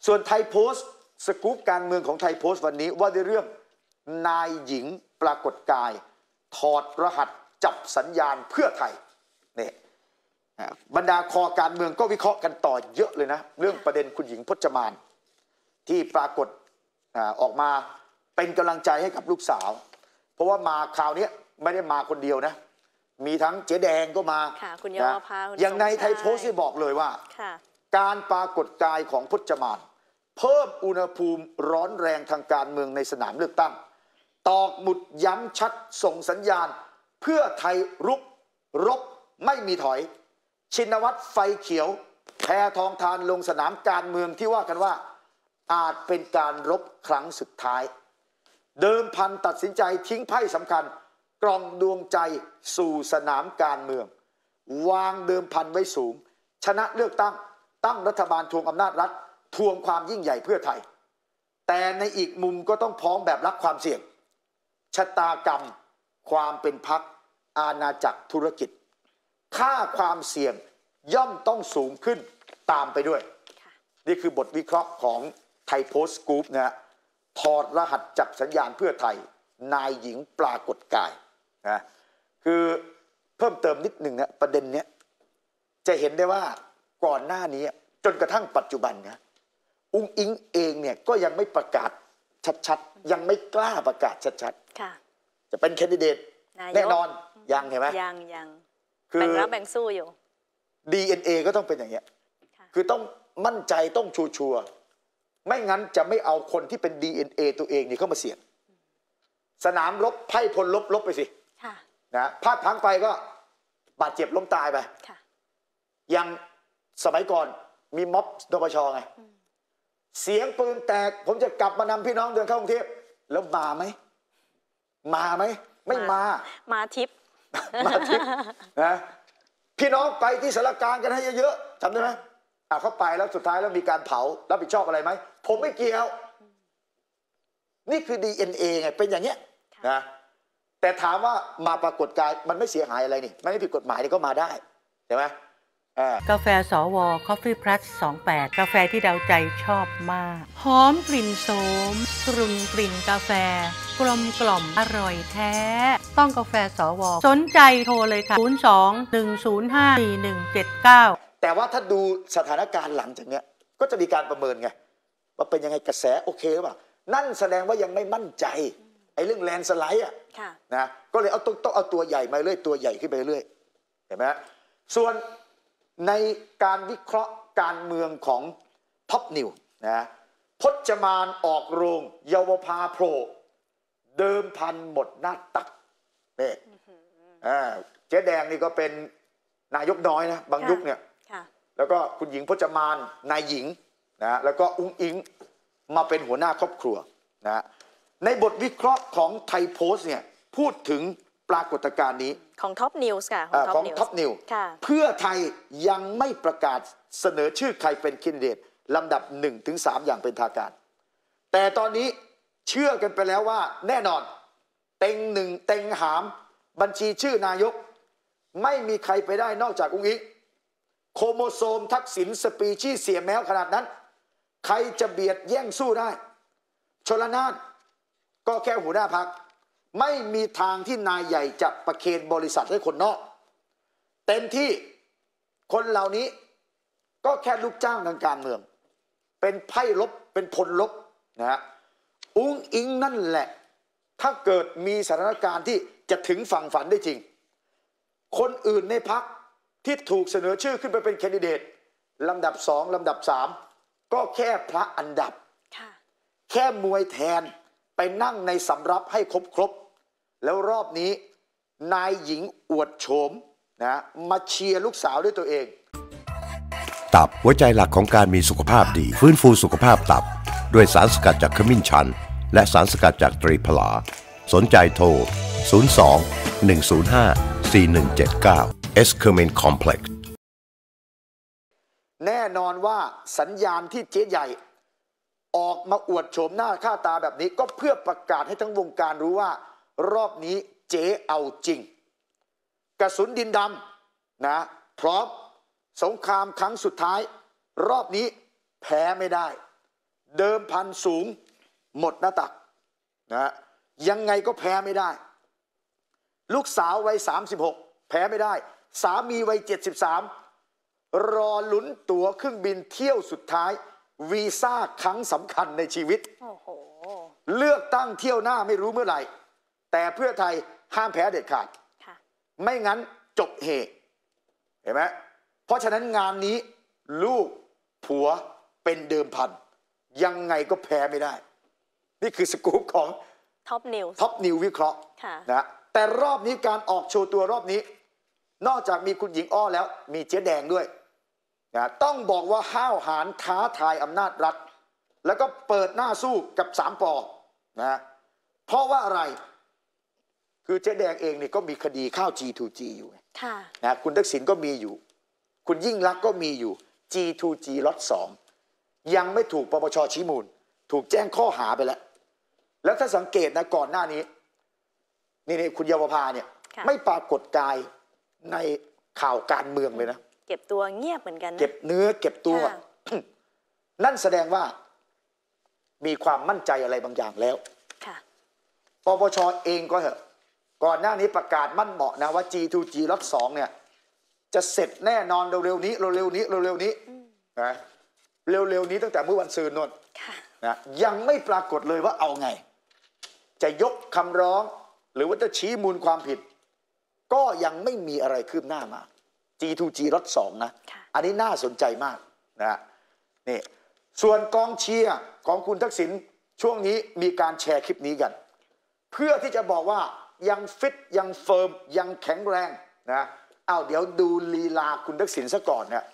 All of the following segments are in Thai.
ส่วนไทยโพสต์สกู๊ปการเมืองของไทยโพสต์วันนี้ว่าด้วยเรื่องนายหญิงปรากฏกายถอดรหัสจับสัญญาณเพื่อไทยเนี่ยบรรดาคอการเมืองก็วิเคราะห์กันต่อเยอะเลยนะเรื่องประเด็นคุณหญิงพจมานที่ปรากฏออกมาเป็นกำลังใจให้กับลูกสาวเพราะว่ามาคราวนี้ไม่ได้มาคนเดียวนะมีทั้งเจ๊แดงก็มาคุณเยาวภาอย่างในไทยโพสต์ที่บอกเลยว่าการปรากฏกายของพจมานเพิ่มอุณหภูมิร้อนแรงทางการเมืองในสนามเลือกตั้งตอกหมุดย้ำชัดส่งสัญญาณเพื่อไทยรุกรบไม่มีถอยชินวัตรไฟเขียวแพทองธารลงสนามการเมืองที่ว่ากันว่าอาจเป็นการรบครั้งสุดท้ายเดิมพันตัดสินใจทิ้งไพ่สำคัญกล่องดวงใจสู่สนามการเมืองวางเดิมพันไว้สูงชนะเลือกตั้งรัฐบาลทวงอำนาจรัฐทวงความยิ่งใหญ่เพื่อไทยแต่ในอีกมุมก็ต้องพร้อมแบบรักความเสี่ยงชะตากรรมความเป็นพรรคอาณาจักรธุรกิจค่าความเสี่ยงย่อมต้องสูงขึ้นตามไปด้วยนี่คือบทวิเคราะห์ของไทยโพสต์สกู๊ปนะถอดรหัสจับสัญญาณเพื่อไทยนายหญิงปรากฏกายนะคือเพิ่มเติมนิดหนึ่งนะประเด็นเนี้ยจะเห็นได้ว่าก่อนหน้านี้จนกระทั่งปัจจุบันนะอุ้งอิงเองเนี่ยก็ยังไม่ประกาศชัดๆยังไม่กล้าประกาศชัดๆจะเป็นแคนดิเดตแน่นอนยังเห็นไหมยังคือแบ่งรับแบ่งสู้อยู่ DNA ก็ต้องเป็นอย่างเงี้ยคือต้องมั่นใจต้องชัวร์ไม่งั้นจะไม่เอาคนที่เป็น DNA ตัวเองนี่เข้ามาเสี่ยงสนามรบไพ่พลลบไปสินะพลาดพลั้งไปก็บาดเจ็บล้มตายไปยังสมัยก่อนมีม็อบนปชไงเสียงปืนแตกผมจะกลับมานำพี่น้องเดินเข้ากรุงเทพแล้วมาไหมไม่มาทิพย์มาทิพย์นะพี่น้องไปที่สารกลางกันให้เยอะๆจำได้ไหมเข้าไปแล้วสุดท้ายแล้วมีการเผารับผิดชอบอะไรไหมผมไม่เกี่ยวนี่คือ DNA ไงเป็นอย่างเงี้ยนะแต่ถามว่ามาปรากฏกายมันไม่เสียหายอะไรนี่ไม่ผิดกฎหมายนี่ก็มาได้ใช่ไหมกาแฟสว Coffee Plus 28กาแฟที่เดาใจชอบมากหอมกลิ่นโสมกลุ่นกลิ่นกาแฟกลมกล่อมอร่อยแท้ต้องกาแฟสวสนใจโทรเลยค่ะ02-105-4179 แต่ว่าถ้าดูสถานการณ์หลังจากเนี้ยก็จะมีการประเมินไงว่าเป็นยังไงกระแสโอเคหรือเปล่านั่นแสดงว่ายังไม่มั่นใจไอ้เรื่องแลนสไลด์นะก็เลยต้องเอาตัวใหญ่มาเรื่อยตัวใหญ่ขึ้นไปเรื่อยเห็นไหมส่วนในการวิเคราะห์การเมืองของท็อปนิวนะพจมานออกโรงเยาวภาโผล่เดิมพันหมดหน้าตักนี่เจ๊แดงนี่ก็เป็นนายกน้อยนะบางยุคเนี่ยแล้วก็คุณหญิงพจมานนายหญิงนะแล้วก็อุ้งอิงมาเป็นหัวหน้าครอบครัวนะในบทวิเคราะห์ของไทยโพสต์เนี่ยพูดถึงปรากฏการณ์นี้ของท็อปนิวส์ค่ะของท็อปนิวส์เพื่อไทยยังไม่ประกาศเสนอชื่อใครเป็นแคนดิเดตลำดับ 1-3 อย่างเป็นทางการแต่ตอนนี้เชื่อกันไปแล้วว่าแน่นอนเต็งหนึ่งเต็งหามบัญชีชื่อนายกไม่มีใครไปได้นอกจากอุ้งอิงโครโมโซมทักษิณสปีชีส์เสียแมวขนาดนั้นใครจะเบียดแย่งสู้ได้ชลนานก็แค่หัวหน้าพรรคไม่มีทางที่นายใหญ่จะประเคนบริษัทให้คนนอกเต็มที่คนเหล่านี้ก็แค่ลูกจ้างทางการเมืองเป็นไพ่ลบเป็นพลลบนะฮะอุ้งอิงนั่นแหละถ้าเกิดมีสถานการณ์ที่จะถึงฝั่งฝันได้จริงคนอื่นในพรรคที่ถูกเสนอชื่อขึ้นไปเป็นแคนดิเดตลำดับ2ลำดับ3ก็แค่พระอันดับแค่มวยแทนไปนั่งในสำรับให้ครบแล้วรอบนี้นายหญิงอวดโฉมนะมาเชียร์ลูกสาวด้วยตัวเองตับหัวใจหลักของการมีสุขภาพดีฟื้นฟูสุขภาพตับด้วยสารสกัดจากขมิ้นชันและสารสกัดจากตรีพลาสนใจโทร02-105-4179 Eskermin Complex แน่นอนว่าสัญญาณที่เจ๊ใหญ่ออกมาอวดโฉมหน้าค่าตาแบบนี้ก็เพื่อประกาศให้ทั้งวงการรู้ว่ารอบนี้เจ๊เอาจริงกระสุนดินดำนะพร้อมสงครามครั้งสุดท้ายรอบนี้แพ้ไม่ได้เดิมพันสูงหมดหน้าตักนะยังไงก็แพ้ไม่ได้ลูกสาววัย36แพ้ไม่ได้สามีวัย73รอลุ้นตั๋วเครื่องบินเที่ยวสุดท้ายวีซ่าครั้งสำคัญในชีวิตโอ้โหเลือกตั้งเที่ยวหน้าไม่รู้เมื่อไหร่แต่เพื่อไทยห้ามแพ้เด็ดขาดไม่งั้นจบเหตุเห็นไหมเพราะฉะนั้นงานนี้ลูกผัวเป็นเดิมพันยังไงก็แพ้ไม่ได้นี่คือสกู๊ปของท็อปนิววิเคราะห์นะแต่รอบนี้การออกโชว์ตัวรอบนี้นอกจากมีคุณหญิงอ้อแล้วมีเจ๊แดงด้วยนะต้องบอกว่าห้าวหาญท้าทายอำนาจรัฐแล้วก็เปิดหน้าสู้กับ3 ป.นะเพราะว่าอะไรคือเจ๊แดงเองนี่ก็มีคดีข้าว G2G อยู่นะคุณทักษิณก็มีอยู่คุณยิ่งลักษณ์ก็มีอยู่ G2G ล็อต 2ยังไม่ถูกปปช.ชี้มูลถูกแจ้งข้อหาไปแล้วถ้าสังเกตนะก่อนหน้านี้นี่คุณเยาวภาเนี่ยไม่ปรากฏกายในข่าวการเมืองเลยนะเก็บตัวเงียบเหมือนกันนะเก็บเนื้อเก็บตัว นั่นแสดงว่ามีความมั่นใจอะไรบางอย่างแล้วปปช.เองก็เหอะก่อนหน้านี้ประกาศมั่นเหมาะนะว่า G2G ล็อต 2เนี่ยจะเสร็จแน่นอนเร็วๆนี้นะเร็วๆนี้ตั้งแต่เมื่อวันซืนนนนะยังไม่ปรากฏเลยว่าเอาไงจะยกคำร้องหรือว่าจะชี้มูลความผิดก็ยังไม่มีอะไรคืบหน้ามา G2G ล็อต 2นะอันนี้น่าสนใจมากนะนี่ส่วนกองเชียร์ของคุณทักษิณช่วงนี้มีการแชร์คลิปนี้กันเพื่อที่จะบอกว่ายังฟิตยังเฟิร์มยังแข็งแรงนะเดี๋ยวดูลีลาคุณทักษิณซะก่อนเนี่ย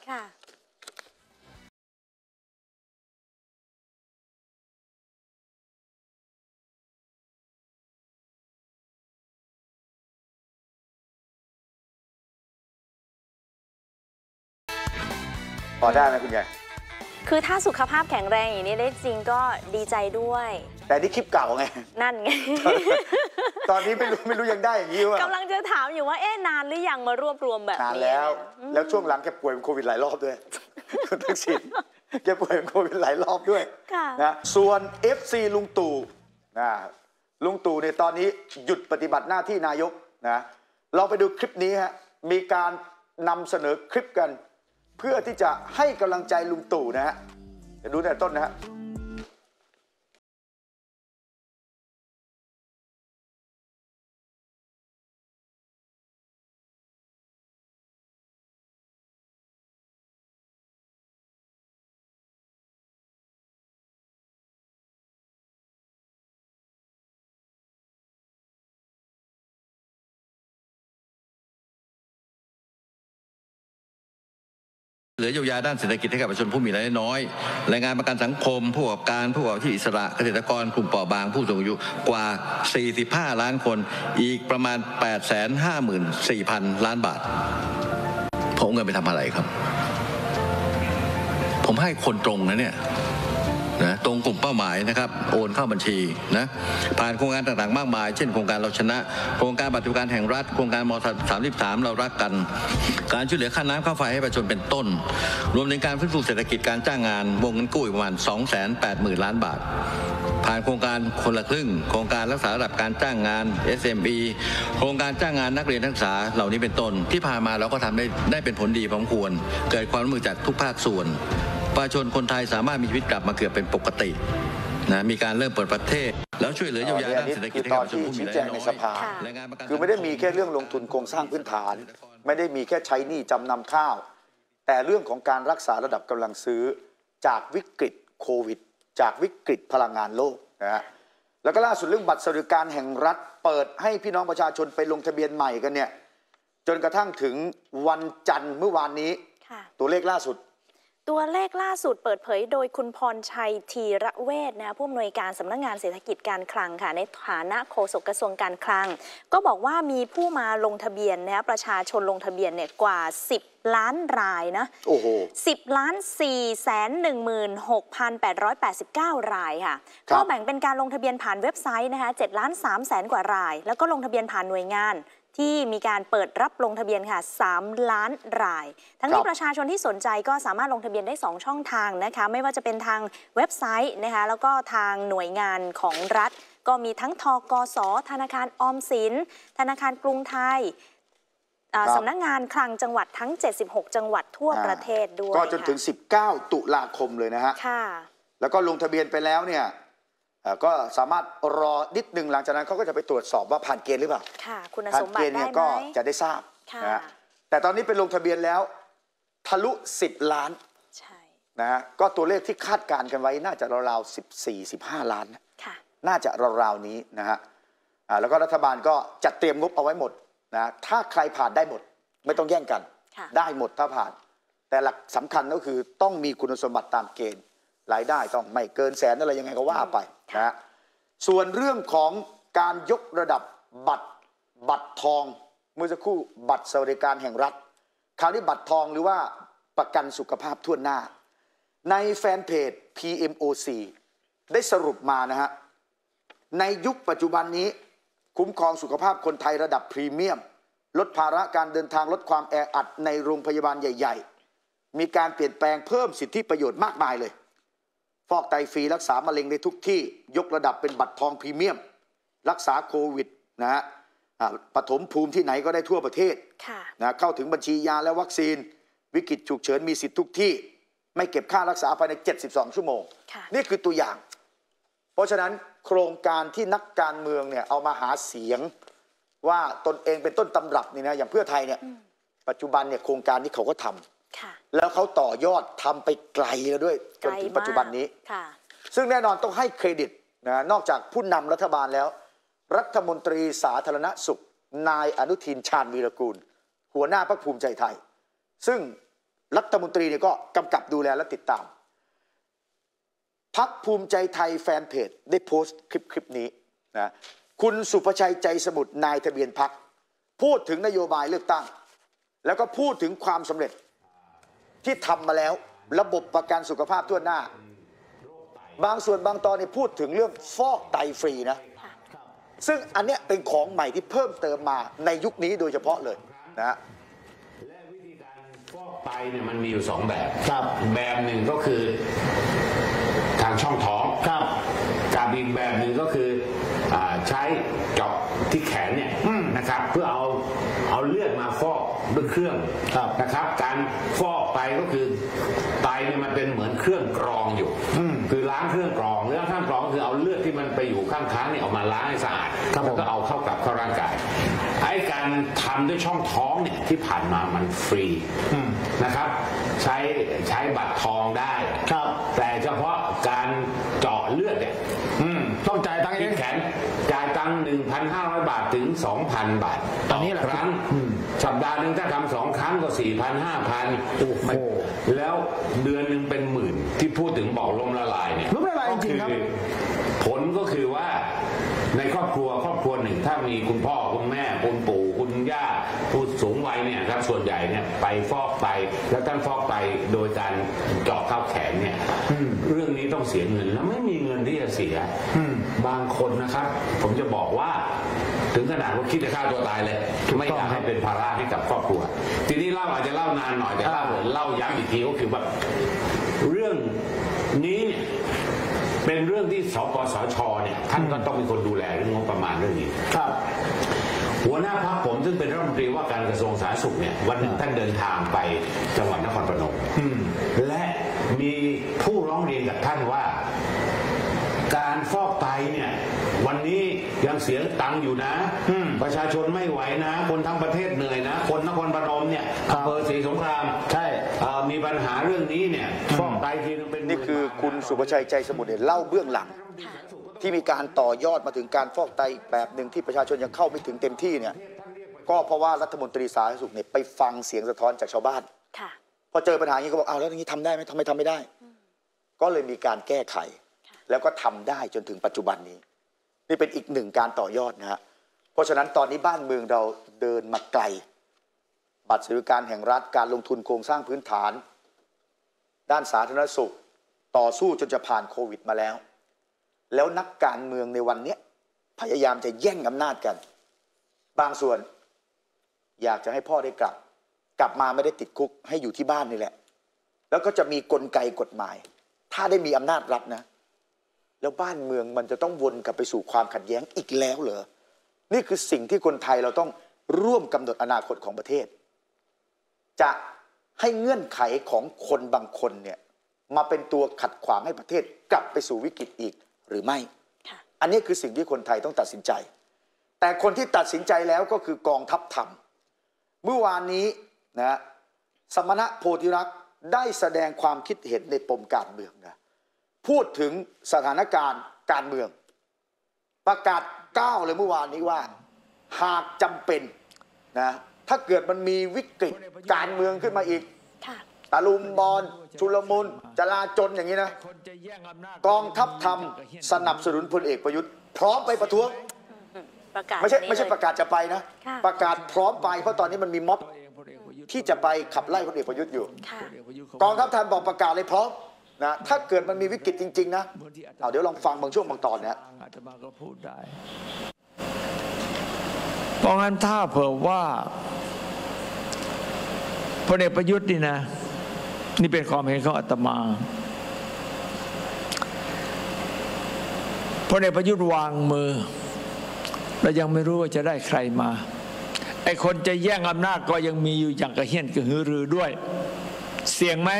พอได้ไหมคุณยายคือถ้าสุขภาพแข็งแรงอย่างนี้ได้จริงก็ดีใจด้วยแต่นี่คลิปเก่าไงนั่นไงตอนนี้ไม่รู้ยังได้อย่างนี้ว่ากำลังจะถามอยู่ว่านานหรือยังมารวบรวมแบบนี้นานแล้วช่วงหลังแกป่วยเป็นโควิดหลายรอบด้วยคุณทักษิณแกป่วยเป็นโควิดหลายรอบด้วยนะส่วน FC ลุงตู่นะลุงตู่เนี่ยตอนนี้หยุดปฏิบัติหน้าที่นายกนะเราไปดูคลิปนี้ฮะมีการนำเสนอคลิปกันเพื่อที่จะให้กำลังใจลุงตู่นะฮะเดี๋ยวดูแต่ต้นนะฮะเหลือเยียวยาด้านเศรษฐกิจให้กับประชาชนผู้มีรายได้น้อยแรงงานประกันสังคมผู้ประกอบการผู้ประกอบที่อิสระเกษตรกรกลุ่มเปราะบางผู้สูงอายุกว่า45 ล้านคนอีกประมาณ 854,000 ล้านบาทผมเงินไปทำอะไรครับผมให้คนตรงนะเนี่ยนะตรงกลุ่มเป้าหมายนะครับโอนเข้าบัญชีนะผ่านโครงการต่างๆมากมายเช่นโครงการเราชนะโครงการบัตรสวัสดิการแห่งรัฐโครงการม.33เรารักกันการช่วยเหลือค่าน้ำค่าไฟให้ประชาชนเป็นต้นรวมถึงการฟื้นฟูเศรษฐกิจการจ้างงานวงเงินกู้ประมาณ 280,000 ล้านบาทผ่านโครงการคนละครึ่งโครงการรักษาระดับการจ้างงาน SME โครงการจ้างงานนักเรียนนักศึกษาเหล่านี้เป็นต้นที่ผ่านมาเราก็ทำได้เป็นผลดีพอสมควรเกิดความร่วมมือจากทุกภาคส่วนประชาชนคนไทยสามารถมีชีวิตกลับมาเกือบเป็นปกตินะมีการเริ่มเปิดประเทศแล้วช่วยเหลือเยียวยาด้านเศรษฐกิจให้กับประชาชนผู้มีรายได้น้อยคือไม่ได้มีแค่เรื่องลงทุนโครงสร้างพื้นฐานไม่ได้มีแค่ใช้หนี้จำนำข้าวแต่เรื่องของการรักษาระดับกำลังซื้อจากวิกฤตโควิดจากวิกฤตพลังงานโลกนะฮะแล้วก็ล่าสุดเรื่องบัตรสวัสดิการแห่งรัฐเปิดให้พี่น้องประชาชนไปลงทะเบียนใหม่กันเนี่ยจนกระทั่งถึงวันจันทร์เมื่อวานนี้ตัวเลขล่าสุดเปิดเผยโดยคุณพรชัยธีระเวชนะผู้อำนวยการสำนักงานเศรษฐกิจการคลังค่ะในฐานะโฆษกกระทรวงการคลังก็บอกว่ามีผู้มาลงทะเบียนนะประชาชนลงทะเบียนเนี่ยกว่า10 ล้านรายนะโอ้โห 10,416,889 รายค่ะก็แบ่งเป็นการลงทะเบียนผ่านเว็บไซต์นะคะ7,300,000 กว่ารายแล้วก็ลงทะเบียนผ่านหน่วยงานที่มีการเปิดรับลงทะเบียนค่ะ3 ล้านราย ทั้งนี้ประชาชนที่สนใจก็สามารถลงทะเบียนได้2 ช่องทางนะคะไม่ว่าจะเป็นทางเว็บไซต์นะคะแล้วก็ทางหน่วยงานของรัฐก็มีทั้งธกส.ธนาคารออมสินธนาคารกรุงไทยสำนักงานคลังจังหวัดทั้ง76 จังหวัดทั่วประเทศด้วยก็จนถึง19 ตุลาคมเลยนะฮะค่ะแล้วก็ลงทะเบียนไปแล้วเนี่ยก็สามารถรอนิดนึงหลังจากนั้นเขาก็จะไปตรวจสอบว่าผ่านเกณฑ์หรือเปล่าค่ะคุณสมบัติได้ไหมก็จะได้ทราบนะฮะแต่ตอนนี้เป็นลงทะเบียนแล้วทะลุ10 ล้านใช่นะฮะก็ตัวเลขที่คาดการณ์กันไว้น่าจะราวๆ14-15 ล้านน่าจะราวๆนี้นะฮะแล้วก็รัฐบาลก็จัดเตรียมงบเอาไว้หมดนะถ้าใครผ่านได้หมดไม่ต้องแย่งกันได้หมดถ้าผ่านแต่หลักสำคัญก็คือต้องมีคุณสมบัติตามเกณฑ์รายได้ต้องไม่เกินแสนอะไรยังไงก็ว่าไปนะฮะส่วนเรื่องของการยกระดับบัตรทองเมื่อสักครู่บัตรสวัสดิการแห่งรัฐคราวนี้บัตรทองหรือว่าประกันสุขภาพทั่วหน้าในแฟนเพจ PMOC ได้สรุปมานะฮะในยุคปัจจุบันนี้คุ้มครองสุขภาพคนไทยระดับพรีเมียมลดภาระการเดินทางลดความแออัดในโรงพยาบาลใหญ่ๆมีการเปลี่ยนแปลงเพิ่มสิทธิประโยชน์มากมายเลยฟอกไตฟรีรักษามะเร็งในทุกที่ยกระดับเป็นบัตรทองพรีเมียมรักษาโควิดนะฮะปฐมภูมิที่ไหนก็ได้ทั่วประเทศนะเข้าถึงบัญชียาและวัคซีนวิกฤตฉุกเฉินมีสิทธิทุกที่ไม่เก็บค่ารักษาภายใน72 ชั่วโมงนี่คือตัวอย่างเพราะฉะนั้นโครงการที่นักการเมืองเนี่ยเอามาหาเสียงว่าตนเองเป็นต้นตำรับนี่นะอย่างเพื่อไทยเนี่ยปัจจุบันเนี่ยโครงการนี้เขาก็ทำแล้วเขาต่อยอดทำไปไกลแล้วด้วยจนถึงปัจจุบันนี้ซึ่งแน่นอนต้องให้เครดิตนะนอกจากผู้นำรัฐบาลแล้วรัฐมนตรีสาธารณสุขนายอนุทินชาญวีรกูลหัวหน้าพรรคภูมิใจไทยซึ่งรัฐมนตรีเนี่ยก็กำกับดูแลและติดตามพรรคภูมิใจไทยแฟนเพจได้โพสต์คลิปนี้นะคุณสุภชัยใจสมุทรนายทะเบียนพรรคพูดถึงนโยบายเลือกตั้งแล้วก็พูดถึงความสำเร็จที่ทำมาแล้วระบบประกันสุขภาพทั่วหน้าบางส่วนบางตอนเนี่ยพูดถึงเรื่องฟอกไตฟรีนะซึ่งอันเนี้ยเป็นของใหม่ที่เพิ่มเติมมาในยุคนี้โดยเฉพาะเลยนะและวิธีการฟอกไตเนี่ยมันมีอยู่2 แบบแบบหนึ่งก็คือทางช่องท้องกับอีกแบบหนึ่งก็คือใช้เจาะที่แขนเนี่ยนะครับเพื่อเอาเลือดมาฟอกด้วยเครื่องนะครับการฟอกไตก็คือไตเนี่ยมันเป็นเหมือนเครื่องกรองอยู่คือล้างเครื่องกรองเรื่องข้างกรองคือเอาเลือดที่มันไปอยู่ข้างค้างเนี่ยออกมาล้างให้สะอาดแล้วก็เอาเข้ากลับเข้าร่างกายไอ้การทำด้วยช่องท้องเนี่ยที่ผ่านมามันฟรีนะครับใช้บัตรทองได้แต่เฉพาะการเจาะเลือดเนี่ยต้องจ่ายตังค์ที่แขนจ่ายตังค์ 1,500 บาทถึง 2,000 บาทตอนนี้แหละครั้งสัปดาห์หนึ่งถ้าทำ2 ครั้งก็ 4,000-5,000 แล้วเดือนหนึ่งเป็นหมื่นที่พูดถึงบอกล้มละลายเนี่ยล้มละลายจริงๆครับผลก็คือว่าในครอบครัวหนึ่งถ้ามีคุณพ่อคุณแม่คุณปู่คุณย่าผู้สูงวัยเนี่ยครับส่วนใหญ่เนี่ยไปฟอกไตแล้วท่านฟอกไตโดยการเจาะเข้าแขนเนี่ยเรื่องนี้ต้องเสียเงินแล้วไม่มีเงินที่จะเสียบางคนนะครับผมจะบอกว่าถึงขนาดว่าคิดจะฆ่าตัวตายเลยไม่อยากให้เป็นภาระให้กับครอบครัวทีนี้เล่าอาจจะเล่านานหน่อยแต่เล่าย้ำอีกทีก็คือว่าเรื่องนี้เนี่ยเป็นเรื่องที่สปสช.เนี่ยท่านก็ต้องเป็นคนดูแลเรื่องงบประมาณเรื่องนี้หัวหน้าพรรคผมซึ่งเป็นรัฐมนตรีว่าการกระทรวงสาธารณสุขเนี่ยวันหนึ่งท่านเดินทางไปจังหวัดนครปฐมและมีผู้ร้องเรียนกับท่านว่าการฟอกไตเนี่ยวันนี้ยังเสียตังค์อยู่นะประชาชนไม่ไหวนะคนทั้งประเทศเหนื่อยนะคนนครปฐมเนี่ยอำเภอศรีสงครามใช่มีปัญหาเรื่องนี้เนี่ยฟอกไตทีนึงเป็นนี่คือคุณสุภชัยใจสมุทรเล่าเบื้องหลังที่มีการต่อยอดมาถึงการฟอกไตแบบหนึ่งที่ประชาชนยังเข้าไม่ถึงเต็มที่เนี่ยก็เพราะว่ารัฐมนตรีสาธารณสุขเนี่ยไปฟังเสียงสะท้อนจากชาวบ้านพอเจอปัญหาอย่างนี้ก็บอกแล้วอย่างนี้ทำได้ไหมทำไมทำไม่ได้ก็เลยมีการแก้ไขแล้วก็ทำได้จนถึงปัจจุบันนี้นี่เป็นอีกหนึ่งการต่อยอดนะฮะเพราะฉะนั้นตอนนี้บ้านเมืองเราเดินมาไกลบัตรสวัสดิการแห่งรัฐการลงทุนโครงสร้างพื้นฐานด้านสาธารณสุขต่อสู้จนจะผ่านโควิดมาแล้วนักการเมืองในวันนี้พยายามจะแย่งอำนาจกันบางส่วนอยากจะให้พ่อได้กลับมาไม่ได้ติดคุกให้อยู่ที่บ้านนี่แหละแล้วก็จะมีกลไกกฎหมายถ้าได้มีอำนาจรัฐนะแล้วบ้านเมืองมันจะต้องวนกลับไปสู่ความขัดแย้งอีกแล้วเหรอนี่คือสิ่งที่คนไทยเราต้องร่วมกำหนดอนาคตของประเทศจะให้เงื่อนไขของคนบางคนเนี่ยมาเป็นตัวขัดขวางให้ประเทศกลับไปสู่วิกฤตอีกหรือไม่อันนี้คือสิ่งที่คนไทยต้องตัดสินใจแต่คนที่ตัดสินใจแล้วก็คือกองทัพธรรมเมื่อวานนี้นะสมณะโพธิรักษ์ได้แสดงความคิดเห็นในปมการเมืองนะพูดถึงสถานการณ์การเมืองประกาศก้าวเลยเมื่อวานนี้ว่าหากจำเป็นนะถ้าเกิดมันมีวิกฤตการเมืองขึ้นมาอีกตะลุมบอลชุลมุนจลาจลอย่างนี้นะกองทัพธรรมสนับสนุนพลเอกประยุทธ์พร้อมไปประท้วงไม่ใช่ประกาศจะไปนะประกาศพร้อมไปเพราะตอนนี้มันมีม็อบที่จะไปขับไล่พลเอกประยุทธ์อยู่กองทัพธรรมบอกประกาศเลยพร้อมนะถ้าเกิดมันมีวิกฤตจริงๆนะเดี๋ยวลองฟังบางช่วงบางตอนเนี่ยเพราะงั้นถ้าเผื่อว่าพลเอกประยุทธ์นี่นะนี่เป็นความเห็นของอาตมาพลเอกประยุทธ์วางมือเรายังไม่รู้ว่าจะได้ใครมาไอ้คนจะแย่งอำนาจก็ยังมีอยู่อย่างกระเฮี้ยนกระหือรือด้วยเสี่ยงไหม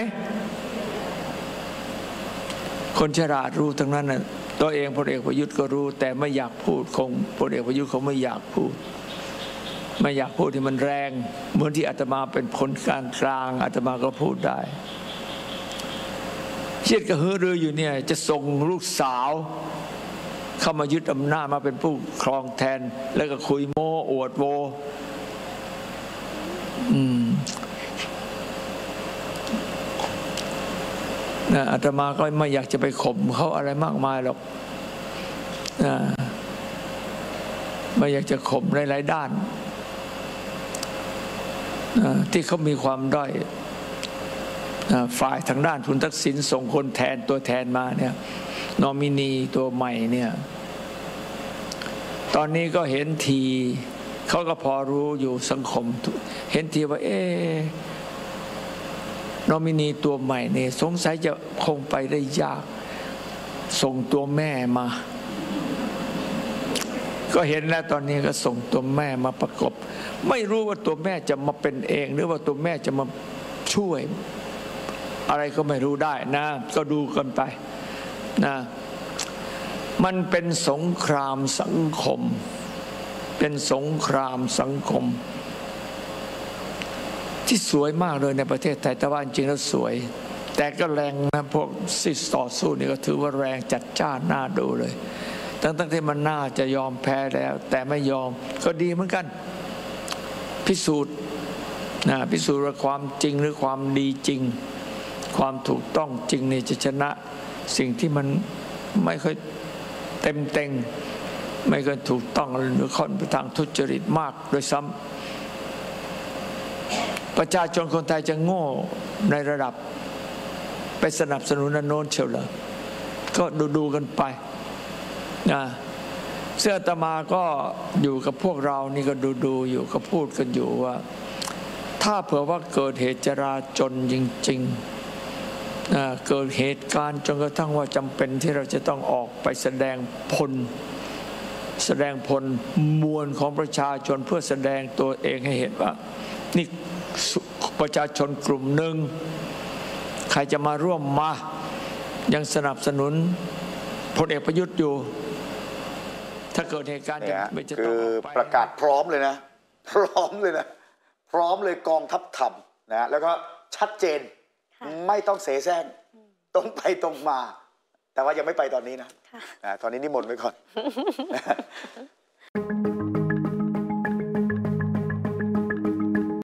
คนฉลาดรู้ทั้งนั้นนะตัวเองพลเอกประยุทธ์ก็รู้แต่ไม่อยากพูดคงพลเอกประยุทธ์เขาไม่อยากพูดที่มันแรงเหมือนที่อาตมาเป็นคนกลางอาตมาก็พูดได้เชี่ยกระหือรืออยู่เนี่ยจะส่งลูกสาวเข้ามายึดอำนาจมาเป็นผู้ครองแทนแล้วก็คุยโม้อวดโวนะอาตมาก็ไม่อยากจะไปข่มเขาอะไรมากมายหรอกไม่อยากจะข่มหลายๆด้านที่เขามีความด้อยฝ่ายทางด้านคุณทักษิณส่งคนแทนตัวแทนมาเนี่ยนอมินีตัวใหม่เนี่ยตอนนี้ก็เห็นทีเขาก็พอรู้อยู่สังคมเห็นทีว่านอมินีตัวใหม่เนี่ยสงสัยจะคงไปได้ยากส่งตัวแม่มาก็เห็นแล้วตอนนี้ก็ส่งตัวแม่มาประกบไม่รู้ว่าตัวแม่จะมาเป็นเองหรือว่าตัวแม่จะมาช่วยอะไรก็ไม่รู้ได้นะก็ดูกันไปนะมันเป็นสงครามสังคมเป็นสงครามสังคมที่สวยมากเลยในประเทศไทยแต่ว่าจริงแล้วสวยแต่ก็แรงนะพวกที่ต่อสู้นี่ก็ถือว่าแรงจัดจ้านน่าดูเลยตั้งที่มันน่าจะยอมแพ้แล้วแต่ไม่ยอมก็ดีเหมือนกันพิสูจน์ว่าความจริงหรือความดีจริงความถูกต้องจริงนี่จะชนะสิ่งที่มันไม่ค่อยเต็มเต็งไม่ค่อยถูกต้องหรือค่อนไปทางทุจริตมากโดยซ้ำประชาชนคนไทยจะโง่ในระดับไปสนับสนุนโน้นเชียวเหรอก็ดูกันไปนะเสื้ออาตมาก็อยู่กับพวกเรานี่ก็ดูอยู่ก็พูดกันอยู่ว่าถ้าเผื่อว่าเกิดเหตุจราจนจริงๆเกิดเหตุการณ์จนกระทั่งว่าจำเป็นที่เราจะต้องออกไปแสดงพลมวลของประชาชนเพื่อแสดงตัวเองให้เห็นว่านี่ประชาชนกลุ่มหนึ่งใครจะมาร่วมมายังสนับสนุนพลเอกประยุทธ์อยู่ถ้าเกิดเหตุการณ์จะต้องคือประกาศพร้อมเลยนะพร้อมเลยกองทัพธรรมนะแล้วก็ชัดเจนไม่ต้องเสแสร้งตรงไปตรงมาแต่ว่ายังไม่ไปตอนนี้นะตอนนี้นิมนต์ไว้ก่อน